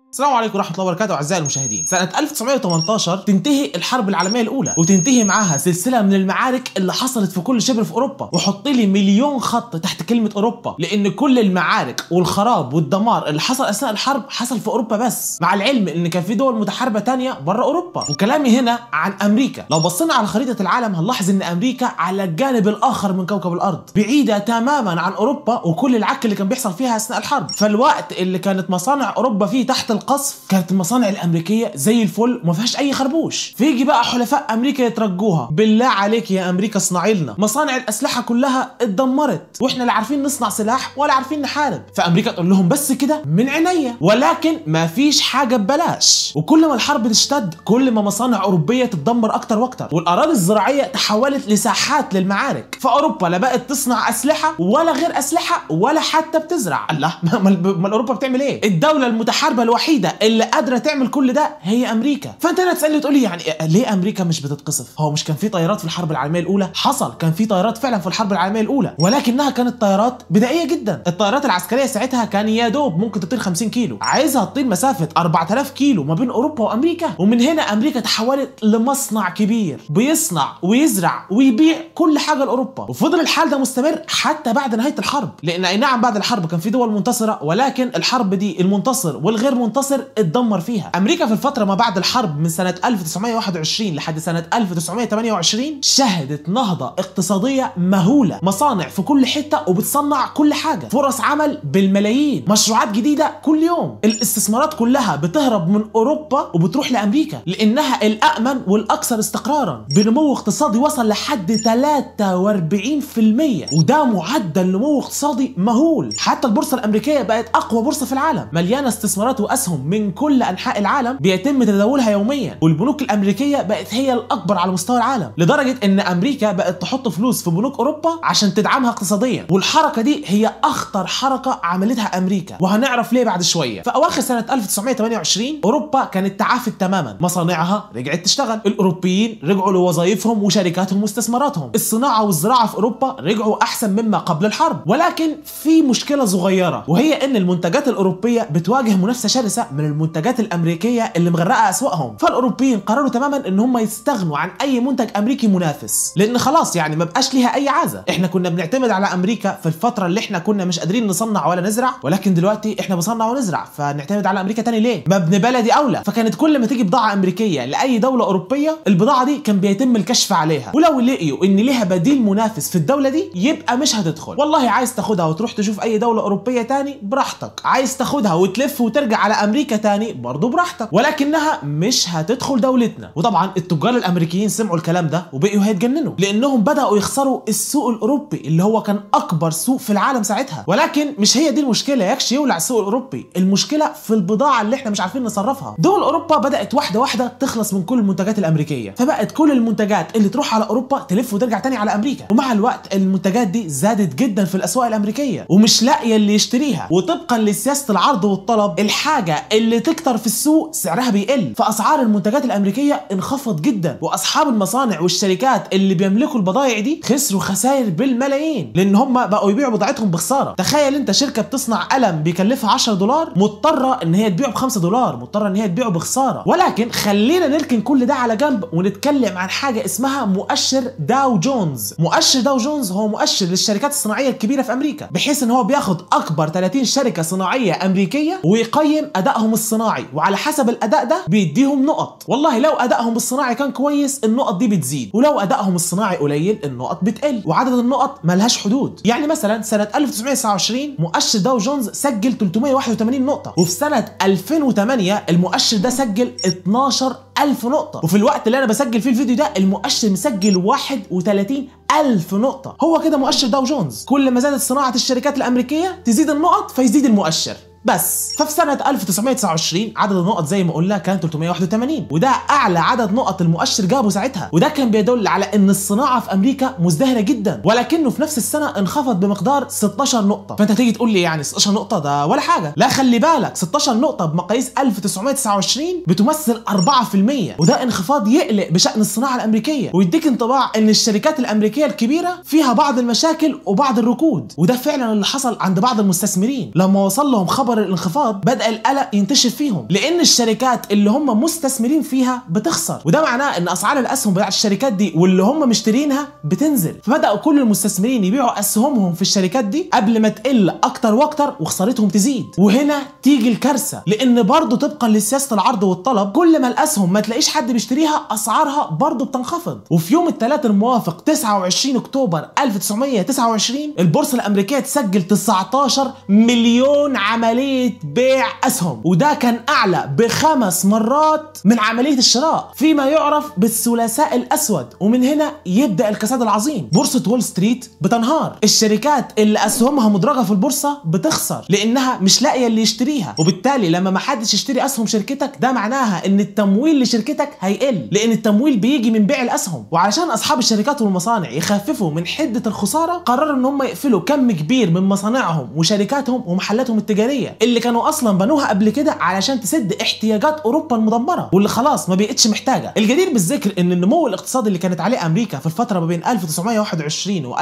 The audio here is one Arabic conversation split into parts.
السلام عليكم ورحمة الله وبركاته أعزائي المشاهدين. سنة 1918 تنتهي الحرب العالمية الأولى وتنتهي معاها سلسلة من المعارك اللي حصلت في كل شبر في أوروبا، وحط لي مليون خط تحت كلمة أوروبا، لأن كل المعارك والخراب والدمار اللي حصل أثناء الحرب حصل في أوروبا بس، مع العلم إن كان في دول متحاربة تانية بره أوروبا. وكلامي هنا عن أمريكا. لو بصينا على خريطة العالم هنلاحظ إن أمريكا على الجانب الآخر من كوكب الأرض، بعيدة تماما عن أوروبا وكل العك اللي كان بيحصل فيها أثناء الحرب. فالوقت اللي كانت مصانع أوروبا فيه تحت القصف كانت المصانع الامريكيه زي الفل وما فيهاش اي خربوش. فيجي بقى حلفاء امريكا يترجوها، بالله عليك يا امريكا اصنعي لنا. مصانع الاسلحه كلها اتدمرت واحنا لا عارفين نصنع سلاح ولا عارفين نحارب. فامريكا تقول لهم بس كده من عينيا، ولكن ما فيش حاجه ببلاش. وكل ما الحرب تشتد كل ما مصانع اوروبيه تتدمر اكتر واكتر، والاراضي الزراعيه تحولت لساحات للمعارك. فاوروبا لا بقت تصنع اسلحه ولا غير اسلحه ولا حتى بتزرع. الله، ما اوروبا بتعمل ايه؟ الدوله المتحاربه الوحيده اللي قادره تعمل كل ده هي امريكا. فانت هنا تسالني تقول لي يعني ليه امريكا مش بتتقصف؟ هو مش كان في طيارات في الحرب العالميه الاولى؟ حصل، كان في طيارات فعلا في الحرب العالميه الاولى، ولكنها كانت طيارات بدائيه جدا. الطيارات العسكريه ساعتها كان يا دوب ممكن تطير 50 كيلو، عايزها تطير مسافه 4000 كيلو ما بين اوروبا وامريكا. ومن هنا امريكا تحولت لمصنع كبير بيصنع ويزرع ويبيع كل حاجه لاوروبا. وفضل الحال ده مستمر حتى بعد نهايه الحرب، لان اي نعم بعد الحرب كان في دول منتصره، ولكن الحرب دي المنتصر والغير منتصر اتدمر فيها. امريكا في الفتره ما بعد الحرب من سنه 1921 لحد سنه 1928 شهدت نهضه اقتصاديه مهوله، مصانع في كل حته وبتصنع كل حاجه، فرص عمل بالملايين، مشروعات جديده كل يوم. الاستثمارات كلها بتهرب من اوروبا وبتروح لامريكا لانها الامن والاكثر استقرارا، بنمو اقتصادي وصل لحد 43%، وده معدل نمو اقتصادي مهول. حتى البورصه الامريكيه بقت اقوى بورصه في العالم، مليانه استثمارات واسهم من كل انحاء العالم بيتم تداولها يوميا، والبنوك الامريكيه بقت هي الاكبر على مستوى العالم، لدرجه ان امريكا بقت تحط فلوس في بنوك اوروبا عشان تدعمها اقتصاديا. والحركه دي هي اخطر حركه عملتها امريكا، وهنعرف ليه بعد شويه. في اواخر سنه 1928 اوروبا كانت تعافت تماما، مصانعها رجعت تشتغل، الاوروبيين رجعوا لوظائفهم وشركاتهم واستثماراتهم، الصناعه والزراعه في اوروبا رجعوا احسن مما قبل الحرب. ولكن في مشكله صغيره، وهي ان المنتجات الاوروبيه بتواجه منافسه شرسه من المنتجات الامريكيه اللي مغرقه اسواقهم. فالاوروبيين قرروا تماما ان هم يستغنوا عن اي منتج امريكي منافس، لان خلاص يعني ما بقاش ليها اي عازه. احنا كنا بنعتمد على امريكا في الفتره اللي احنا كنا مش قادرين نصنع ولا نزرع، ولكن دلوقتي احنا بنصنع ونزرع، فنعتمد على امريكا تاني ليه؟ ما ابن بلدي اولى. فكانت كل ما تيجي بضاعه امريكيه لاي دوله اوروبيه، البضاعه دي كان بيتم الكشف عليها، ولو لقيوا ان ليها بديل منافس في الدوله دي يبقى مش هتدخل. والله عايز تاخدها وتروح تشوف اي دوله اوروبيه تاني براحتك، عايز تاخدها وتلف وترجع على امريكا تاني برضه براحتك، ولكنها مش هتدخل دولتنا. وطبعا التجار الامريكيين سمعوا الكلام ده وبقوا هيتجننوا، لانهم بداوا يخسروا السوق الاوروبي اللي هو كان اكبر سوق في العالم ساعتها. ولكن مش هي دي المشكله، يكش يولع السوق الاوروبي، المشكله في البضاعه اللي احنا مش عارفين نصرفها. دول اوروبا بدات واحده واحده تخلص من كل المنتجات الامريكيه، فبقت كل المنتجات اللي تروح على اوروبا تلف وترجع تاني على امريكا. ومع الوقت المنتجات دي زادت جدا في الاسواق الامريكيه ومش لاقيه اللي يشتريها، وطبقا لسياسه العرض والطلب الحاجه اللي تكتر في السوق سعرها بيقل، فاسعار المنتجات الامريكيه انخفض جدا، واصحاب المصانع والشركات اللي بيملكوا البضائع دي خسروا خسائر بالملايين، لان هم بقوا يبيعوا بضاعتهم بخساره. تخيل انت شركه بتصنع قلم بيكلفها 10 دولار مضطره ان هي تبيعه ب5 دولار، مضطره ان هي تبيعه بخساره. ولكن خلينا نركن كل ده على جنب ونتكلم عن حاجه اسمها مؤشر داو جونز. مؤشر داو جونز هو مؤشر للشركات الصناعيه الكبيره في امريكا، بحيث ان هو بياخد اكبر 30 شركه صناعيه امريكيه ويقيم ادائهم الصناعي، وعلى حسب الاداء ده بيديهم نقط. والله لو ادائهم الصناعي كان كويس النقط دي بتزيد، ولو ادائهم الصناعي قليل النقط بتقل، وعدد النقط ملهاش حدود. يعني مثلا سنه 1929 مؤشر داو جونز سجل 381 نقطه، وفي سنه 2008 المؤشر ده سجل 12000 نقطه، وفي الوقت اللي انا بسجل فيه الفيديو ده المؤشر مسجل 31000 نقطه. هو كده مؤشر داو جونز، كل ما زادت صناعه الشركات الامريكيه تزيد النقط فيزيد المؤشر بس. ففي سنة 1929 عدد النقط زي ما قلنا كان 381، وده أعلى عدد نقط المؤشر جابه ساعتها، وده كان بيدل على إن الصناعة في أمريكا مزدهرة جدا. ولكنه في نفس السنة انخفض بمقدار 16 نقطة. فأنت تيجي تقول لي يعني 16 نقطة ده ولا حاجة، لا خلي بالك 16 نقطة بمقاييس 1929 بتمثل 4%، وده انخفاض يقلق بشأن الصناعة الأمريكية، ويديك انطباع إن الشركات الأمريكية الكبيرة فيها بعض المشاكل وبعض الركود. وده فعلا اللي حصل عند بعض المستثمرين لما وصل لهم خبر خبر الانخفاض بدأ القلق ينتشر فيهم، لان الشركات اللي هم مستثمرين فيها بتخسر، وده معناه ان اسعار الاسهم بتاعت الشركات دي واللي هم مشترينها بتنزل. فبدأوا كل المستثمرين يبيعوا اسهمهم في الشركات دي قبل ما تقل اكتر واكتر وخسارتهم تزيد. وهنا تيجي الكارثه، لان برضه طبقا لسياسه العرض والطلب كل ما الاسهم ما تلاقيش حد بيشتريها اسعارها برضه بتنخفض. وفي يوم الثلاث الموافق 29 اكتوبر 1929 البورصه الامريكيه تسجل 19 مليون عمليه بيع اسهم، وده كان اعلى ب5 مرات من عمليه الشراء فيما يعرف بالثلاثاء الاسود. ومن هنا يبدا الكساد العظيم. بورصه وول ستريت بتنهار، الشركات اللي اسهمها مدرجه في البورصه بتخسر لانها مش لاقيه اللي يشتريها، وبالتالي لما ما حدش يشتري اسهم شركتك ده معناها ان التمويل لشركتك هيقل، لان التمويل بيجي من بيع الاسهم. وعلشان اصحاب الشركات والمصانع يخففوا من حده الخساره قرروا ان هم يقفلوا كم كبير من مصانعهم وشركاتهم ومحلاتهم التجاريه اللي كانوا اصلا بنوها قبل كده علشان تسد احتياجات اوروبا المدمره واللي خلاص ما بقتش محتاجه. الجدير بالذكر ان النمو الاقتصادي اللي كانت عليه امريكا في الفتره ما بين 1921 و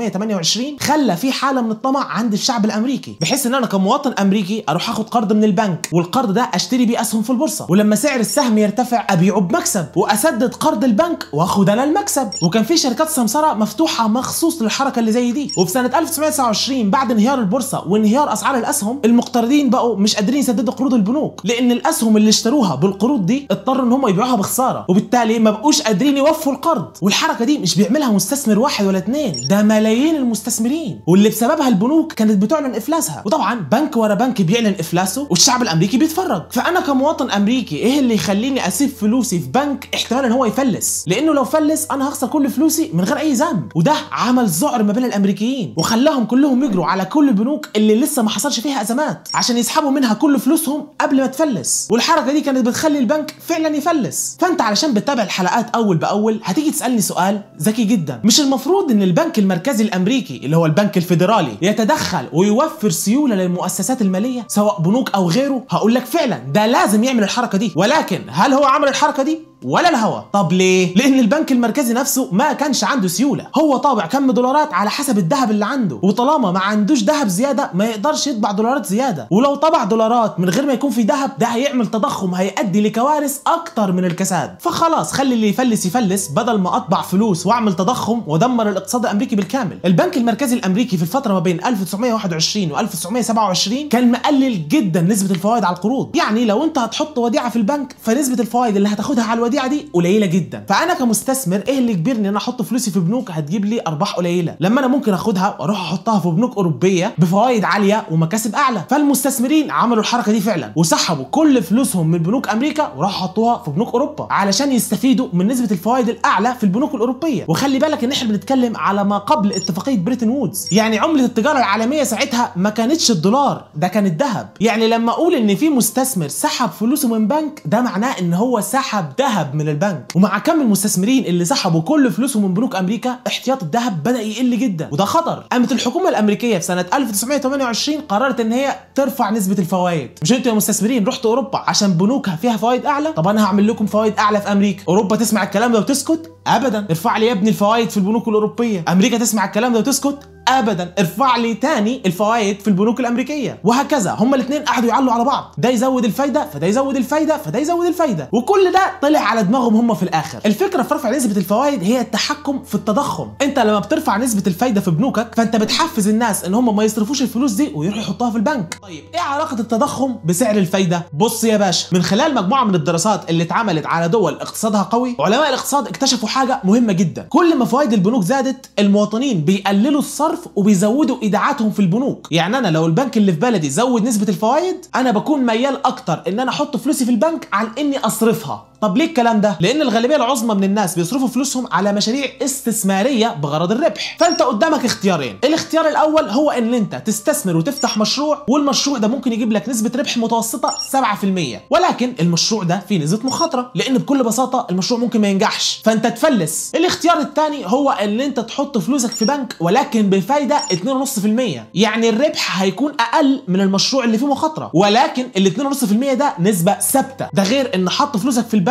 1928 خلى في حاله من الطمع عند الشعب الامريكي، بحيث ان انا كمواطن امريكي اروح اخد قرض من البنك والقرض ده اشتري بيه اسهم في البورصه، ولما سعر السهم يرتفع ابيعه بمكسب واسدد قرض البنك واخد انا المكسب. وكان في شركات سمسره مفتوحه مخصوص للحركه اللي زي دي. وفي سنه 1929 بعد انهيار البورصه وانهيار اسعار الاسهم المقترضين بقوا مش قادرين يسددوا قروض البنوك، لان الاسهم اللي اشتروها بالقروض دي اضطروا ان هم يبيعوها بخساره، وبالتالي ما بقوش قادرين يوفوا القرض. والحركه دي مش بيعملها مستثمر واحد ولا اتنين، ده ملايين المستثمرين، واللي بسببها البنوك كانت بتعلن افلاسها. وطبعا بنك ورا بنك بيعلن افلاسه والشعب الامريكي بيتفرج. فانا كمواطن امريكي ايه اللي يخليني اسيب فلوسي في بنك احتمال ان هو يفلس؟ لانه لو فلس انا هخسر كل فلوسي من غير اي ذنب. وده عمل ذعر ما بين الامريكيين وخلاهم كلهم يجروا على كل البنوك اللي لسه ما حصلش فيها ازمات عشان يسحبوا منها كل فلوسهم قبل ما تفلس. والحركه دي كانت بتخلي البنك فعلا يفلس. فانت علشان بتتابع الحلقات اول باول هتيجي تسالني سؤال ذكي جدا: مش المفروض ان البنك المركزي الامريكي اللي هو البنك الفيدرالي يتدخل ويوفر سيوله للمؤسسات الماليه سواء بنوك او غيره؟ هقول لك فعلا ده لازم يعمل الحركه دي، ولكن هل هو عمل الحركه دي ولا الهوا؟ طب ليه؟ لان البنك المركزي نفسه ما كانش عنده سيوله، هو طابع كم دولارات على حسب الذهب اللي عنده، وطالما ما عندوش ذهب زياده ما يقدرش يطبع دولارات زياده، ولو طبع دولارات من غير ما يكون في ذهب ده هيعمل تضخم هيؤدي لكوارث اكتر من الكساد. فخلاص خلي اللي يفلس يفلس بدل ما اطبع فلوس واعمل تضخم ودمر الاقتصاد الامريكي بالكامل. البنك المركزي الامريكي في الفتره ما بين 1921 و 1927 كان مقلل جدا نسبه الفوائد على القروض، يعني لو انت هتحط وديعه في البنك فنسبه الفوائد اللي هتاخدها على الوديعه دي قليله جدا. فانا كمستثمر ايه اللي يجبرني ان انا احط فلوسي في بنوك هتجيب لي ارباح قليله لما انا ممكن اخدها واروح احطها في بنوك اوروبيه بفوائد عاليه ومكاسب اعلى؟ فالمستثمرين عملوا الحركه دي فعلا وسحبوا كل فلوسهم من بنوك امريكا وراحوا حطوها في بنوك اوروبا علشان يستفيدوا من نسبه الفوائد الاعلى في البنوك الاوروبيه. وخلي بالك ان احنا بنتكلم على ما قبل اتفاقيه بريتن وودز، يعني عمله التجاره العالميه ساعتها ما كانتش الدولار، ده كان الذهب. يعني لما اقول ان في مستثمر سحب فلوسه من بنك ده معناه ان هو سحب ذهب من البنك. ومع كم المستثمرين اللي سحبوا كل فلوسهم من بنوك امريكا احتياط الذهب بدا يقل جدا وده خطر. قامت الحكومه الامريكيه في سنه 1928 قررت ان هي ترفع نسبه الفوائد. مش انتوا يا مستثمرين رحتوا اوروبا عشان بنوكها فيها فوائد اعلى؟ طب انا هعمل لكم فوائد اعلى في امريكا. اوروبا تسمع الكلام ده وتسكت؟ ابدا. ارفع لي يا ابني الفوائد في البنوك الاوروبيه. امريكا تسمع الكلام ده وتسكت؟ ابدا. ارفع لي تاني الفوائد في البنوك الامريكيه. وهكذا هما الاثنين قعدوا يعلوا على بعض، ده يزود الفايده فده يزود الفايده فده يزود الفايده، وكل ده طلع على دماغهم هما في الاخر. الفكره في رفع نسبه الفوائد هي التحكم في التضخم. انت لما بترفع نسبه الفايده في بنوكك فانت بتحفز الناس ان هم ما يصرفوش الفلوس دي ويروحوا يحطوها في البنك. طيب ايه علاقه التضخم بسعر الفايده؟ بص يا باشا، من خلال مجموعه من الدراسات اللي اتعملت على دول اقتصادها قوي علماء الاقتصاد اكتشفوا حاجه مهمه جدا: كل ما فوائد البنوك زادت المواطنين بيقللوا الصرف وبيزودوا ايداعاتهم في البنوك. يعني انا لو البنك اللي في بلدي زود نسبه الفوائد انا بكون ميال اكتر ان انا احط فلوسي في البنك عن اني اصرفها. طب ليه الكلام ده؟ لان الغالبيه العظمى من الناس بيصرفوا فلوسهم على مشاريع استثماريه بغرض الربح. فانت قدامك اختيارين: الاختيار الاول هو ان انت تستثمر وتفتح مشروع، والمشروع ده ممكن يجيب لك نسبه ربح متوسطه 7%، ولكن المشروع ده فيه نسبه مخاطره لان بكل بساطه المشروع ممكن ما ينجحش فانت تفلس. الاختيار الثاني هو ان انت تحط فلوسك في بنك ولكن بفايده 2.5%، يعني الربح هيكون اقل من المشروع اللي فيه مخاطره، ولكن ال 2.5% ده نسبه ثابته. ده غير ان حط فلوسك في البنك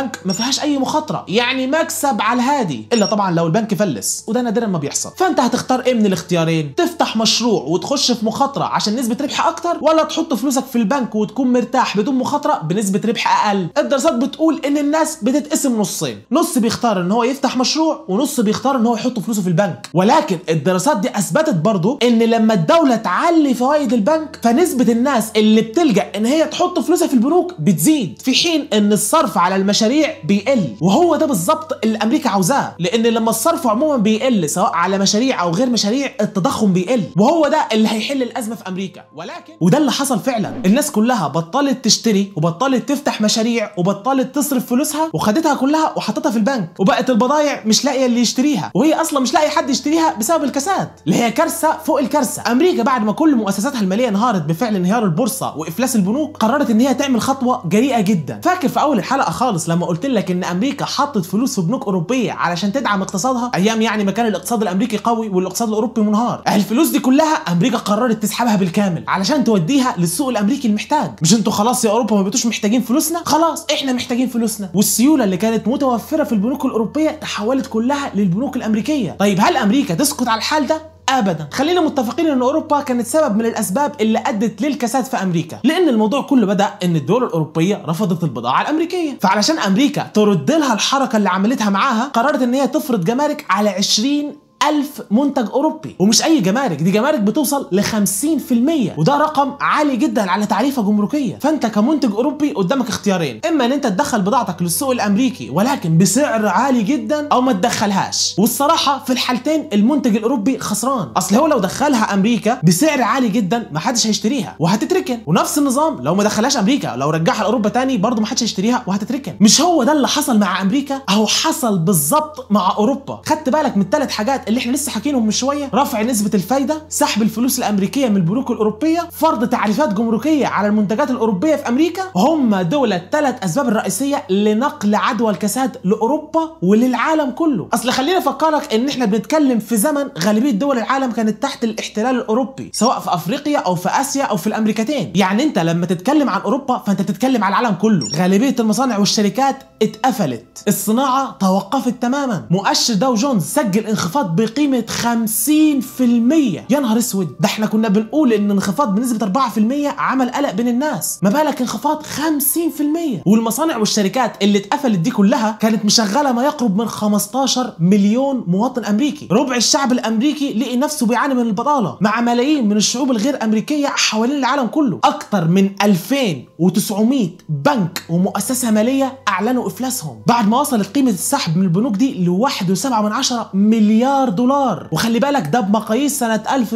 البنك ما فيهاش اي مخاطره، يعني مكسب على الهادي، الا طبعا لو البنك فلس وده نادرا ما بيحصل. فانت هتختار ايه من الاختيارين؟ تفتح مشروع وتخش في مخاطره عشان نسبه ربح اكتر، ولا تحط فلوسك في البنك وتكون مرتاح بدون مخاطره بنسبه ربح اقل؟ الدراسات بتقول ان الناس بتتقسم نصين، نص بيختار ان هو يفتح مشروع ونص بيختار ان هو يحط فلوسه في البنك. ولكن الدراسات دي اثبتت برضو ان لما الدوله تعلي فوائد البنك فنسبه الناس اللي بتلجأ ان هي تحط فلوسها في البنوك بتزيد، في حين ان الصرف على المشاريع بيقل. وهو ده بالظبط اللي امريكا عاوزاه، لان لما الصرف عموما بيقل سواء على مشاريع او غير مشاريع التضخم بيقل، وهو ده اللي هيحل الازمه في امريكا. ولكن وده اللي حصل فعلا، الناس كلها بطلت تشتري وبطلت تفتح مشاريع وبطلت تصرف فلوسها وخدتها كلها وحطتها في البنك، وبقت البضائع مش لاقيه اللي يشتريها، وهي اصلا مش لاقي حد يشتريها بسبب الكساد اللي هي كارثه فوق الكارثه. امريكا بعد ما كل مؤسساتها الماليه انهارت بفعل انهيار البورصه وافلاس البنوك قررت ان هي تعمل خطوه جريئه جدا. فاكر في اول الحلقه خالص لما قلت لك ان امريكا حطت فلوس في بنوك اوروبيه علشان تدعم اقتصادها ايام يعني ما كان الاقتصاد الامريكي قوي والاقتصاد الاوروبي منهار؟ الفلوس دي كلها امريكا قررت تسحبها بالكامل علشان توديها للسوق الامريكي المحتاج. مش انتوا خلاص يا اوروبا ما بقيتوش محتاجين فلوسنا؟ خلاص احنا محتاجين فلوسنا. والسيوله اللي كانت متوفره في البنوك الاوروبيه تحولت كلها للبنوك الامريكيه. طيب هل امريكا تسكت على الحال ده؟ ابدا. خلينا متفقين ان اوروبا كانت سبب من الاسباب اللي ادت للكساد في امريكا، لان الموضوع كله بدا ان الدول الاوروبيه رفضت البضاعه الامريكيه، فعلشان امريكا ترد لها الحركه اللي عملتها معاها قررت ان هي تفرض جمارك على 20,000 منتج اوروبي، ومش اي جمارك، دي جمارك بتوصل ل 50%، وده رقم عالي جدا على تعريفه جمركيه. فانت كمنتج اوروبي قدامك اختيارين، اما ان انت تدخل بضاعتك للسوق الامريكي ولكن بسعر عالي جدا، او ما تدخلهاش. والصراحه في الحالتين المنتج الاوروبي خسران، اصل هو لو دخلها امريكا بسعر عالي جدا ما حدش هيشتريها وهتتركن، ونفس النظام لو ما دخلهاش امريكا لو رجعها لاوروبا تاني برضه ما حدش هيشتريها وهتتركن. مش هو ده اللي حصل مع امريكا؟ اهو حصل بالظبط مع اوروبا. خدت بالك من الثلاث حاجات اللي احنا لسه حاكينهم من شويه؟ رفع نسبه الفايده، سحب الفلوس الامريكيه من البنوك الاوروبيه، فرض تعريفات جمركيه على المنتجات الاوروبيه في امريكا. هم دول الثلاث اسباب الرئيسيه لنقل عدوى الكساد لاوروبا وللعالم كله. اصل خلينا افكرك ان احنا بنتكلم في زمن غالبيه دول العالم كانت تحت الاحتلال الاوروبي، سواء في افريقيا او في اسيا او في الامريكتين. يعني انت لما تتكلم عن اوروبا فانت تتكلم عن العالم كله. غالبيه المصانع والشركات اتقفلت، الصناعه توقفت تماما، مؤشر داو جونز سجل انخفاض بقيمه 50%. يا نهار اسود، ده احنا كنا بنقول ان انخفاض بنسبه 4% عمل قلق بين الناس، ما بالك انخفاض 50%. والمصانع والشركات اللي اتقفلت دي كلها كانت مشغله ما يقرب من 15 مليون مواطن امريكي. ربع الشعب الامريكي لقي نفسه بيعاني من البطاله، مع ملايين من الشعوب الغير امريكيه حوالين العالم كله. اكتر من 2900 بنك ومؤسسه ماليه اعلنوا افلاسهم بعد ما وصلت قيمه السحب من البنوك دي ل 1.7 مليار دولار. وخلي بالك ده بمقاييس سنه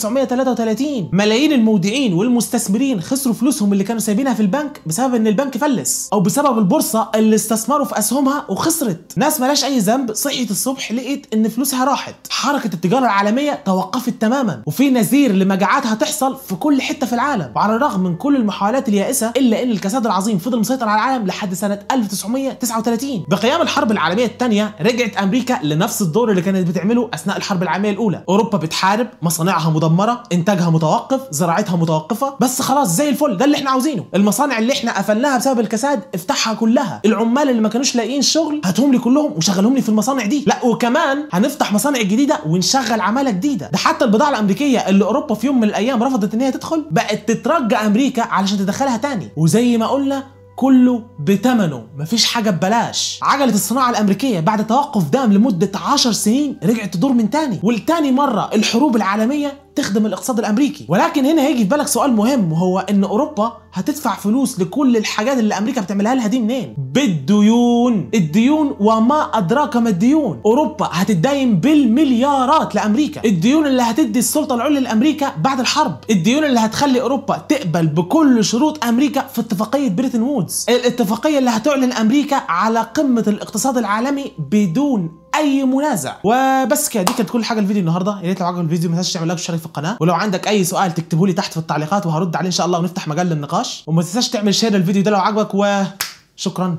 1933. ملايين المودعين والمستثمرين خسروا فلوسهم اللي كانوا سايبينها في البنك بسبب ان البنك فلس، او بسبب البورصه اللي استثمروا في اسهمها وخسرت. ناس ملاش اي ذنب صحيت الصبح لقيت ان فلوسها راحت. حركه التجاره العالميه توقفت تماما، وفي نذير لمجاعات هتحصل في كل حته في العالم. وعلى الرغم من كل المحاولات اليائسه الا ان الكساد العظيم فضل مسيطر على العالم لحد سنه 1939. بقيام الحرب العالميه الثانيه رجعت امريكا لنفس الدور اللي كانت بتعمله اثناء الحرب العالميه الاولى. اوروبا بتحارب، مصانعها مدمره، انتاجها متوقف، زراعتها متوقفه، بس خلاص زي الفل، ده اللي احنا عاوزينه. المصانع اللي احنا قفلناها بسبب الكساد افتحها كلها، العمال اللي ما كانوش لاقيين شغل هاتهم لي كلهم وشغلهم لي في المصانع دي، لا وكمان هنفتح مصانع جديده ونشغل عماله جديده. ده حتى البضاعه الامريكيه اللي اوروبا في يوم من الايام رفضت ان هي تدخل بقت تترجى امريكا علشان تدخلها تاني. وزي ما قلنا كله بتمنه، مفيش حاجه ببلاش. عجله الصناعه الامريكيه بعد توقف دام لمده 10 سنين رجعت تدور من تاني، والتاني مره الحروب العالميه تخدم الاقتصاد الامريكي. ولكن هنا هيجي في بالك سؤال مهم، وهو ان اوروبا هتدفع فلوس لكل الحاجات اللي امريكا بتعملها لها دي منين؟ بالديون. الديون وما ادراك ما الديون. اوروبا هتدين بالمليارات لامريكا، الديون اللي هتدي السلطه العليا لامريكا بعد الحرب، الديون اللي هتخلي اوروبا تقبل بكل شروط امريكا في اتفاقيه بريتن وودز، الاتفاقيه اللي هتعلن امريكا على قمه الاقتصاد العالمي بدون اي منازع. وبس كده، دي كانت كل حاجه الفيديو النهارده. يا ريت لو عجبك الفيديو ما تنساش تعمل لايك وتشترك في القناه، ولو عندك اي سؤال تكتبه لي تحت في التعليقات وهرد عليه ان شاء الله ونفتح مجال للنقاش. وما تنساش تعمل شير للفيديو ده لو عجبك، وشكرا.